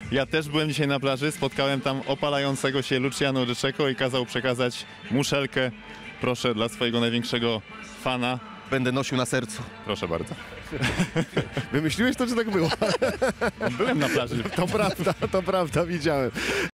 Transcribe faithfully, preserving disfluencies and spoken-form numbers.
Ja też byłem dzisiaj na plaży, spotkałem tam opalającego się Luciano De Cecco i kazał przekazać muszelkę, proszę, dla swojego największego fana. Będę nosił na sercu. Proszę bardzo. Wymyśliłeś to, czy tak było? Byłem na plaży. To prawda, to prawda, widziałem.